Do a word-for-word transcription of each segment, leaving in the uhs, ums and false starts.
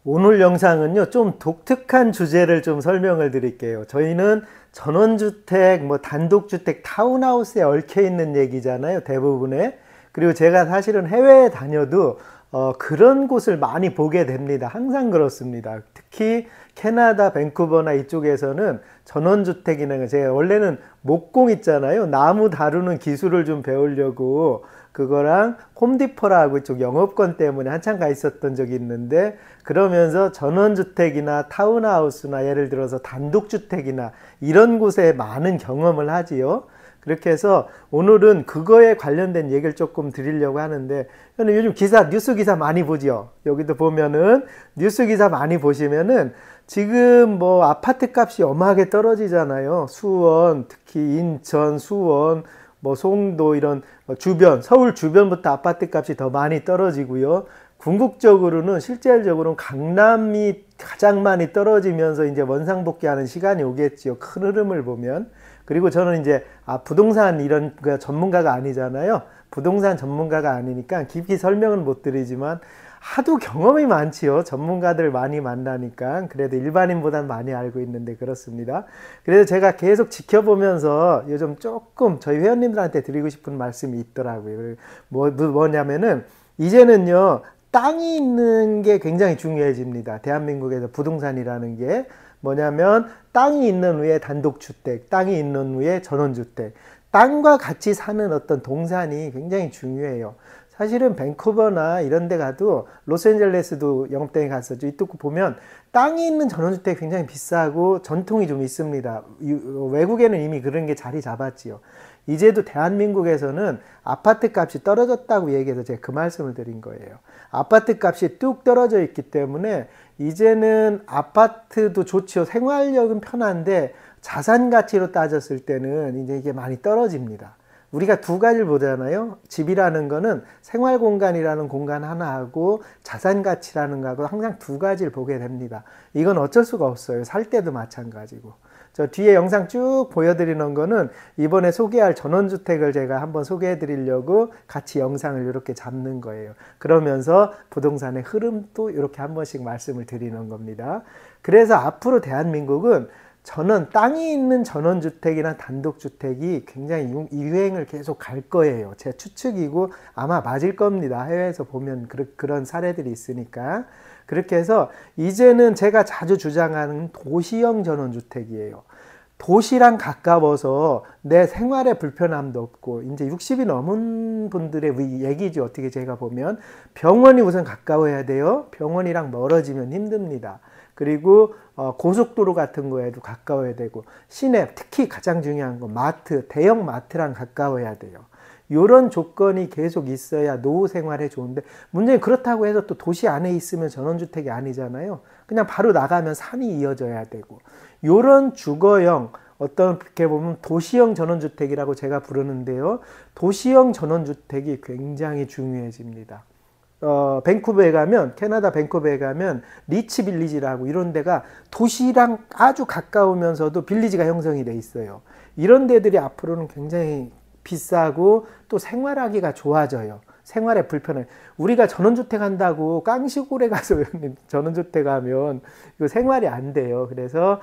오늘 영상은요, 좀 독특한 주제를 좀 설명을 드릴게요. 저희는 전원주택, 뭐 단독주택, 타운하우스에 얽혀 있는 얘기잖아요, 대부분의. 그리고 제가 사실은 해외에 다녀도 어, 그런 곳을 많이 보게 됩니다. 항상 그렇습니다. 특히 캐나다 밴쿠버나 이쪽에서는 전원주택이나, 제가 원래는 목공 있잖아요. 나무 다루는 기술을 좀 배우려고 그거랑 홈디포라고 이쪽 영업권 때문에 한참 가 있었던 적이 있는데, 그러면서 전원주택이나 타운하우스나 예를 들어서 단독주택이나 이런 곳에 많은 경험을 하지요. 그렇게 해서 오늘은 그거에 관련된 얘기를 조금 드리려고 하는데, 요즘 기사, 뉴스 기사 많이 보죠. 여기도 보면은 뉴스 기사 많이 보시면은 지금 뭐 아파트 값이 어마하게 떨어지잖아요. 수원, 특히 인천, 수원, 뭐 송도 이런 주변, 서울 주변부터 아파트 값이 더 많이 떨어지고요. 궁극적으로는 실질적으로는 강남이 가장 많이 떨어지면서 이제 원상복귀하는 시간이 오겠지요. 큰 흐름을 보면. 그리고 저는 이제 아 부동산 이런 그 전문가가 아니잖아요. 부동산 전문가가 아니니까 깊이 설명은 못 드리지만 하도 경험이 많지요. 전문가들 많이 만나니까. 그래도 일반인보다는 많이 알고 있는데 그렇습니다. 그래서 제가 계속 지켜보면서 요즘 조금 저희 회원님들한테 드리고 싶은 말씀이 있더라고요. 뭐, 뭐냐면은 이제는요, 땅이 있는 게 굉장히 중요해집니다. 대한민국에서 부동산이라는 게 뭐냐면 땅이 있는 후에 단독주택, 땅이 있는 후에 전원주택, 땅과 같이 사는 어떤 동산이 굉장히 중요해요. 사실은 밴쿠버나 이런 데 가도, 로스앤젤레스도 영업대회 갔었죠. 이쪽 보면 땅이 있는 전원주택이 굉장히 비싸고 전통이 좀 있습니다. 외국에는 이미 그런 게 자리 잡았지요. 이제도 대한민국에서는 아파트 값이 떨어졌다고 얘기해서 제가 그 말씀을 드린 거예요. 아파트 값이 뚝 떨어져 있기 때문에 이제는 아파트도 좋죠. 생활력은 편한데 자산 가치로 따졌을 때는 이제 이게 많이 떨어집니다. 우리가 두 가지를 보잖아요. 집이라는 거는 생활 공간이라는 공간 하나하고 자산 가치라는 거하고 항상 두 가지를 보게 됩니다. 이건 어쩔 수가 없어요. 살 때도 마찬가지고. 저 뒤에 영상 쭉 보여드리는 거는 이번에 소개할 전원주택을 제가 한번 소개해 드리려고 같이 영상을 이렇게 잡는 거예요. 그러면서 부동산의 흐름도 이렇게 한 번씩 말씀을 드리는 겁니다. 그래서 앞으로 대한민국은 저는 땅이 있는 전원주택이나 단독주택이 굉장히 유행을 계속 갈 거예요. 제 추측이고 아마 맞을 겁니다. 해외에서 보면 그런 사례들이 있으니까. 그렇게 해서 이제는 제가 자주 주장하는 도시형 전원주택이에요. 도시랑 가까워서 내 생활에 불편함도 없고, 이제 육십이 넘은 분들의 얘기죠. 어떻게 제가 보면 병원이 우선 가까워야 돼요. 병원이랑 멀어지면 힘듭니다. 그리고 고속도로 같은 거에도 가까워야 되고, 시내, 특히 가장 중요한 건 마트, 대형 마트랑 가까워야 돼요. 이런 조건이 계속 있어야 노후 생활에 좋은데, 문제는 그렇다고 해서 또 도시 안에 있으면 전원주택이 아니잖아요. 그냥 바로 나가면 산이 이어져야 되고, 이런 주거형, 어떻게 보면 도시형 전원주택이라고 제가 부르는데요. 도시형 전원주택이 굉장히 중요해집니다. 어, 밴쿠버에 가면, 캐나다 밴쿠버에 가면 리치 빌리지라고 이런 데가 도시랑 아주 가까우면서도 빌리지가 형성이 돼 있어요. 이런 데들이 앞으로는 굉장히 비싸고 또 생활하기가 좋아져요. 생활에 불편해. 우리가 전원주택 한다고 깡시골에 가서 전원주택 하면 이거 생활이 안 돼요. 그래서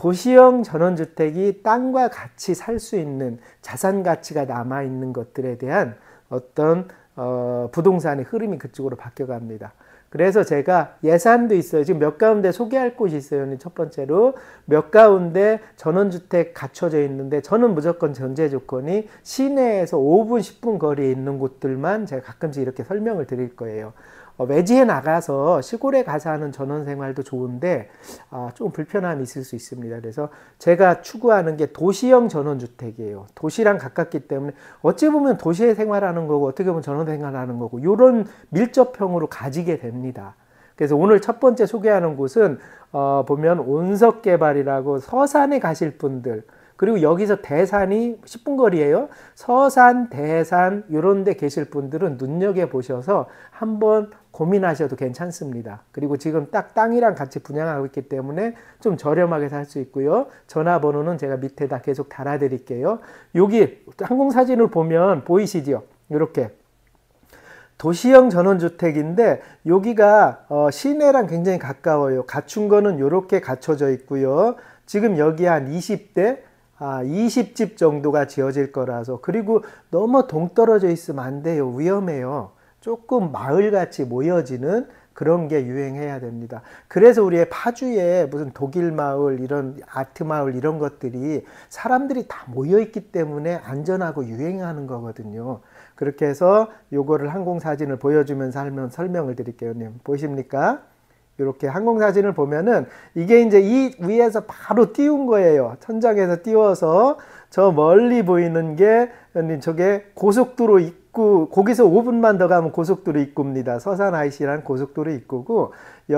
도시형 전원주택이 땅과 같이 살 수 있는 자산 가치가 남아있는 것들에 대한 어떤 어, 부동산의 흐름이 그쪽으로 바뀌어갑니다. 그래서 제가 예산도 있어요. 지금 몇 가운데 소개할 곳이 있어요. 첫 번째로 몇 가운데 전원주택 갖춰져 있는데, 저는 무조건 전제 조건이 시내에서 오 분, 십 분 거리에 있는 곳들만 제가 가끔씩 이렇게 설명을 드릴 거예요. 어, 외지에 나가서 시골에 가서 하는 전원 생활도 좋은데 아, 좀 불편함이 있을 수 있습니다. 그래서 제가 추구하는 게 도시형 전원주택이에요. 도시랑 가깝기 때문에 어찌 보면 도시에 생활하는 거고 어떻게 보면 전원 생활하는 거고, 이런 밀접형으로 가지게 됩니다. 그래서 오늘 첫 번째 소개하는 곳은 어, 보면 온석개발이라고, 서산에 가실 분들, 그리고 여기서 대산이 십 분 거리예요. 서산, 대산 이런 데 계실 분들은 눈여겨보셔서 한번 고민하셔도 괜찮습니다. 그리고 지금 딱 땅이랑 같이 분양하고 있기 때문에 좀 저렴하게 살 수 있고요. 전화번호는 제가 밑에다 계속 달아드릴게요. 여기 항공사진을 보면 보이시죠? 이렇게 도시형 전원주택인데 여기가 어, 시내랑 굉장히 가까워요. 갖춘 거는 이렇게 갖춰져 있고요. 지금 여기 한 이십 대, 아, 이십 집 정도가 지어질 거라서. 그리고 너무 동떨어져 있으면 안 돼요. 위험해요. 조금 마을같이 모여지는 그런 게 유행해야 됩니다. 그래서 우리의 파주에 무슨 독일 마을, 이런 아트 마을 이런 것들이 사람들이 다 모여있기 때문에 안전하고 유행하는 거거든요. 그렇게 해서 요거를 항공사진을 보여주면서 하면 설명을 드릴게요. 님 보이십니까? 이렇게 항공사진을 보면은 이게 이제 이 위에서 바로 띄운 거예요. 천장에서 띄워서 저 멀리 보이는 게 저게 고속도로 입구, 거기서 오 분만 더 가면 고속도로 입구입니다. 서산 아이씨라는 고속도로 입구고,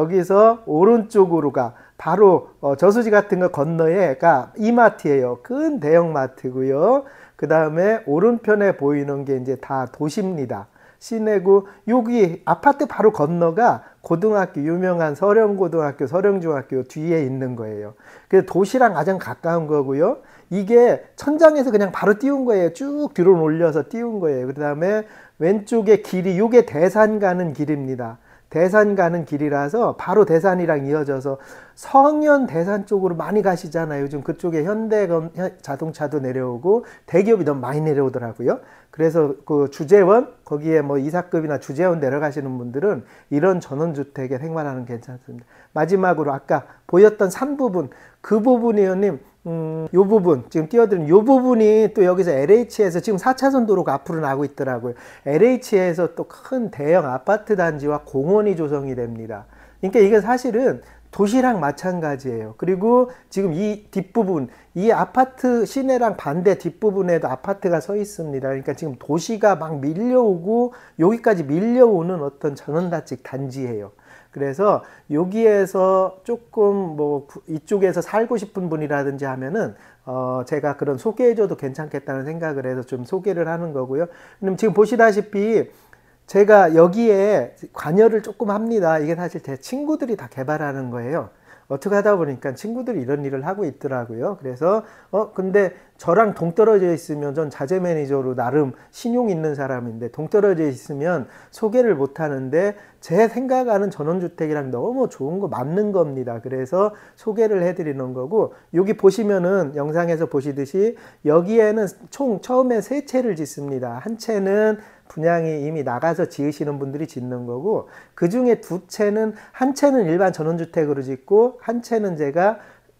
여기서 오른쪽으로가 바로 어, 저수지 같은 거 건너에가 이마트예요. 큰 대형 마트고요. 그 다음에 오른편에 보이는 게 이제 다 도시입니다. 시내고, 여기 아파트 바로 건너가 고등학교, 유명한 서령고등학교, 서령중학교 뒤에 있는 거예요. 그래서 도시랑 가장 가까운 거고요. 이게 천장에서 그냥 바로 띄운 거예요. 쭉 뒤로 올려서 띄운 거예요. 그 다음에 왼쪽에 길이, 이게 대산 가는 길입니다. 대산 가는 길이라서 바로 대산이랑 이어져서 성현 대산 쪽으로 많이 가시잖아요. 요즘 그쪽에 현대 자동차도 내려오고 대기업이 너무 많이 내려오더라고요. 그래서 그 주재원, 거기에 뭐 이사급이나 주재원 내려가시는 분들은 이런 전원주택에 생활하는 괜찮습니다. 마지막으로 아까 보였던 산 부분, 그 부분이요님, 음, 요 부분, 지금 띄워드린 요 부분이 또 여기서 엘에이치에서 지금 사 차선 도로가 앞으로 나고 있더라고요. 엘에이치에서 또 큰 대형 아파트 단지와 공원이 조성이 됩니다. 그러니까 이게 사실은 도시랑 마찬가지예요. 그리고 지금 이 뒷부분, 이 아파트 시내랑 반대 뒷부분에도 아파트가 서 있습니다. 그러니까 지금 도시가 막 밀려오고 여기까지 밀려오는 어떤 전원다직 단지예요. 그래서 여기에서 조금 뭐 이쪽에서 살고 싶은 분이라든지 하면은 어 제가 그런 소개해줘도 괜찮겠다는 생각을 해서 좀 소개를 하는 거고요. 그럼 지금 보시다시피 제가 여기에 관여를 조금 합니다. 이게 사실 제 친구들이 다 개발하는 거예요. 어떻게 하다 보니까 친구들이 이런 일을 하고 있더라고요. 그래서 어 근데 저랑 동떨어져 있으면, 전 자재 매니저로 나름 신용 있는 사람인데 동떨어져 있으면 소개를 못 하는데, 제 생각하는 전원주택이랑 너무 좋은 거 맞는 겁니다. 그래서 소개를 해드리는 거고, 여기 보시면은 영상에서 보시듯이 여기에는 총 처음에 세 채를 짓습니다. 한 채는 분양이 이미 나가서 지으시는 분들이 짓는 거고, 그 중에 두 채는, 한 채는 일반 전원주택으로 짓고, 한 채는 제가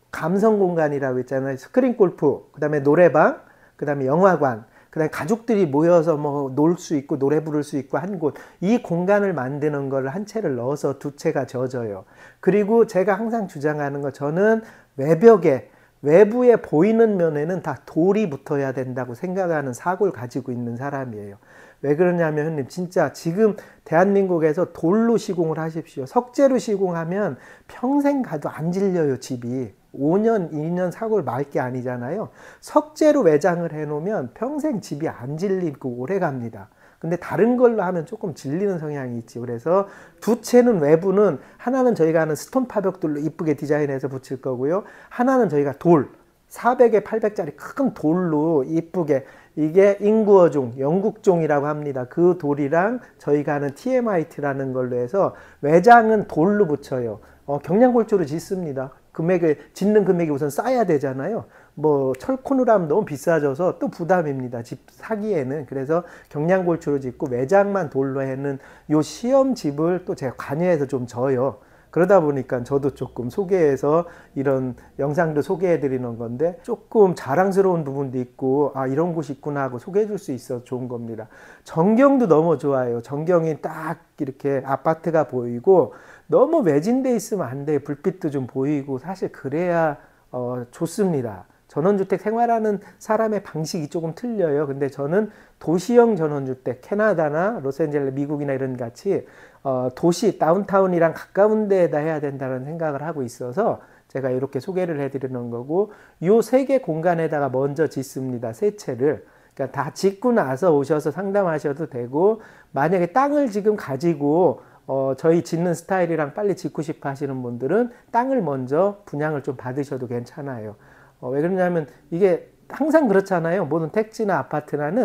감성공간이라고 있잖아요. 스크린 골프, 그 다음에 노래방, 그 다음에 영화관, 그 다음에 가족들이 모여서 뭐 놀 수 있고 노래 부를 수 있고 한 곳, 이 공간을 만드는 걸 한 채를 넣어서 두 채가 져져요. 그리고 제가 항상 주장하는 거, 저는 외벽에, 외부에 보이는 면에는 다 돌이 붙어야 된다고 생각하는 사고를 가지고 있는 사람이에요. 왜 그러냐면 형님, 진짜 지금 대한민국에서 돌로 시공을 하십시오. 석재로 시공하면 평생 가도 안 질려요, 집이. 오 년, 이 년 사고를 말 게 아니잖아요. 석재로 외장을 해놓으면 평생 집이 안 질리고 오래 갑니다. 근데 다른 걸로 하면 조금 질리는 성향이 있지. 그래서 두 채는 외부는, 하나는 저희가 하는 스톤 파벽돌로 이쁘게 디자인해서 붙일 거고요. 하나는 저희가 돌, 사백에 팔백짜리 큰 돌로 이쁘게, 이게 인구어종, 영국종이라고 합니다. 그 돌이랑 저희가 하는 티엠아이티라는 걸로 해서 외장은 돌로 붙여요. 어, 경량골조로 짓습니다. 금액을, 짓는 금액이 우선 싸야 되잖아요. 뭐 철코누로 하면 너무 비싸져서 또 부담입니다, 집 사기에는. 그래서 경량골조로 짓고 외장만 돌로 해는 요 시험집을 또 제가 관여해서 좀 져요. 그러다 보니까 저도 조금 소개해서 이런 영상도 소개해 드리는 건데, 조금 자랑스러운 부분도 있고, 아 이런 곳이 있구나 하고 소개해 줄 수 있어서 좋은 겁니다. 전경도 너무 좋아요. 전경이 딱 이렇게 아파트가 보이고, 너무 외진돼 있으면 안 돼요. 불빛도 좀 보이고, 사실 그래야 어, 좋습니다. 전원주택 생활하는 사람의 방식이 조금 틀려요. 근데 저는 도시형 전원주택, 캐나다나 로스앤젤레스, 미국이나 이런 같이 어, 도시, 다운타운이랑 가까운 데에다 해야 된다는 생각을 하고 있어서 제가 이렇게 소개를 해드리는 거고, 요 세 개 공간에다가 먼저 짓습니다. 세 채를. 그러니까 다 짓고 나서 오셔서 상담하셔도 되고, 만약에 땅을 지금 가지고 어, 저희 짓는 스타일이랑 빨리 짓고 싶어 하시는 분들은 땅을 먼저 분양을 좀 받으셔도 괜찮아요. 어, 왜 그러냐면 이게 항상 그렇잖아요. 모든 택지나 아파트나는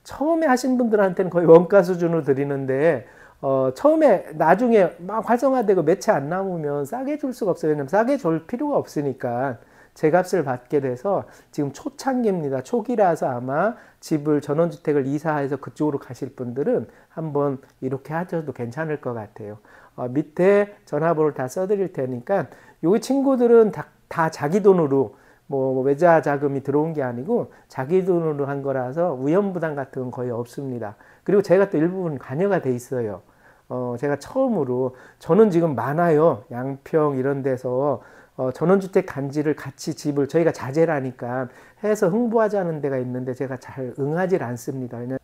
처음에 하신 분들한테는 거의 원가 수준으로 드리는데 어, 처음에 나중에 막 활성화되고 몇 채 안 남으면 싸게 줄 수가 없어요. 왜냐면 싸게 줄 필요가 없으니까 제 값을 받게 돼서 지금 초창기입니다. 초기라서 아마 집을 전원주택을 이사해서 그쪽으로 가실 분들은 한번 이렇게 하셔도 괜찮을 것 같아요. 어, 밑에 전화번호를 다 써드릴 테니까 여기 친구들은 다, 다 자기 돈으로 뭐 외자 자금이 들어온 게 아니고 자기 돈으로 한 거라서 위험부담 같은 건 거의 없습니다. 그리고 제가 또 일부분 관여가 돼 있어요. 어, 제가 처음으로 저는 지금 많아요. 양평 이런 데서 어, 전원주택 단지를 같이 집을 저희가 자재라니까 해서 홍보하자는 데가 있는데 제가 잘 응하지 않습니다. 왜냐면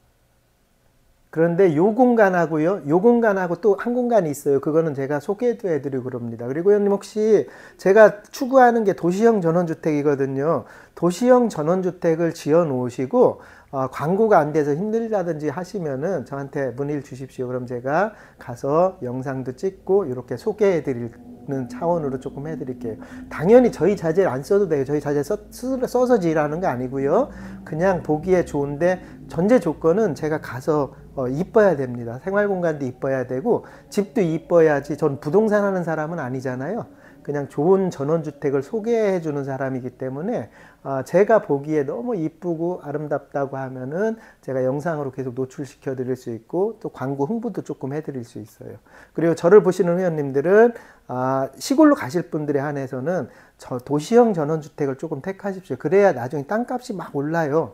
그런데 요 공간하고요, 요 공간하고 또 한 공간이 있어요. 그거는 제가 소개도 해드리고 그럽니다. 그리고 형님 혹시 제가 추구하는 게 도시형 전원주택이거든요. 도시형 전원주택을 지어 놓으시고 어, 광고가 안 돼서 힘들다든지 하시면은 저한테 문의를 주십시오. 그럼 제가 가서 영상도 찍고 이렇게 소개해 드리는 차원으로 조금 해드릴게요. 당연히 저희 자재를 안 써도 돼요. 저희 자재 써, 써서 지으라는 거 아니고요. 그냥 보기에 좋은데 전제 조건은 제가 가서 어, 이뻐야 됩니다. 생활 공간도 이뻐야 되고 집도 이뻐야지. 전 부동산 하는 사람은 아니잖아요. 그냥 좋은 전원주택을 소개해 주는 사람이기 때문에 어, 제가 보기에 너무 이쁘고 아름답다고 하면은 제가 영상으로 계속 노출시켜 드릴 수 있고 또 광고 홍보도 조금 해 드릴 수 있어요. 그리고 저를 보시는 회원님들은 아, 시골로 가실 분들에 한해서는 저 도시형 전원주택을 조금 택하십시오. 그래야 나중에 땅값이 막 올라요.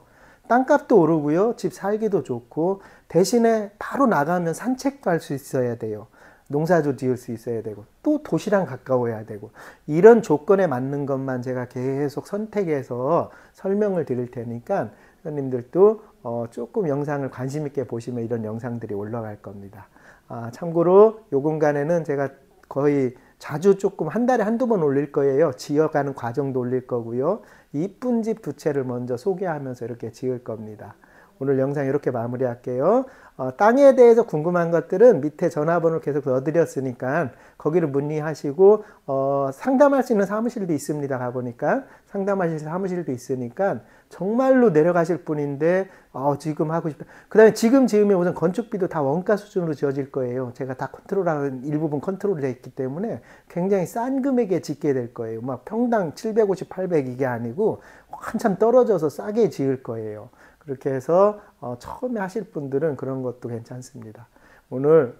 땅값도 오르고요. 집 살기도 좋고 대신에 바로 나가면 산책도 할 수 있어야 돼요. 농사도 지을 수 있어야 되고 또 도시랑 가까워야 되고 이런 조건에 맞는 것만 제가 계속 선택해서 설명을 드릴 테니까 회원님들도 어 조금 영상을 관심 있게 보시면 이런 영상들이 올라갈 겁니다. 아, 참고로 요 공간에는 제가 거의 자주 조금 한 달에 한두 번 올릴 거예요. 지어가는 과정도 올릴 거고요. 이쁜 집 두 채를 먼저 소개하면서 이렇게 지을 겁니다. 오늘 영상 이렇게 마무리할게요. 어, 땅에 대해서 궁금한 것들은 밑에 전화번호를 계속 넣어드렸으니까 거기를 문의하시고 어, 상담할 수 있는 사무실도 있습니다. 가보니까 상담하실 사무실도 있으니까 정말로 내려가실 분인데 어, 지금 하고 싶다. 그 다음에 지금 지으면 우선 건축비도 다 원가 수준으로 지어질 거예요. 제가 다 컨트롤하는 일부분 컨트롤이 되어 있기 때문에 굉장히 싼 금액에 짓게 될 거예요. 막 평당 칠백오십, 팔백 이게 아니고 한참 떨어져서 싸게 지을 거예요. 그렇게 해서 어, 처음에 하실 분들은 그런 것도 괜찮습니다. 오늘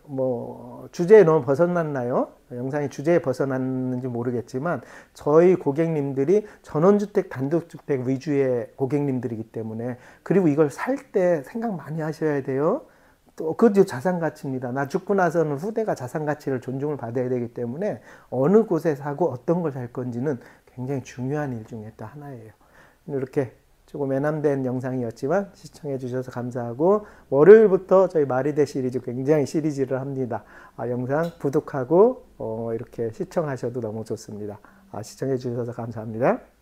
뭐 주제에 너무 벗어났나요? 영상이 주제에 벗어났는지 모르겠지만 저희 고객님들이 전원주택, 단독주택 위주의 고객님들이기 때문에 그리고 이걸 살 때 생각 많이 하셔야 돼요. 또 그것도 자산가치입니다. 나 죽고 나서는 후대가 자산가치를 존중을 받아야 되기 때문에 어느 곳에 사고 어떤 걸 살 건지는 굉장히 중요한 일 중에 또 하나예요. 이렇게 조금 애남된 영상이었지만 시청해 주셔서 감사하고 월요일부터 저희 마리대 시리즈 굉장히 시리즈를 합니다. 아, 영상 구독하고 어, 이렇게 시청하셔도 너무 좋습니다. 아, 시청해 주셔서 감사합니다.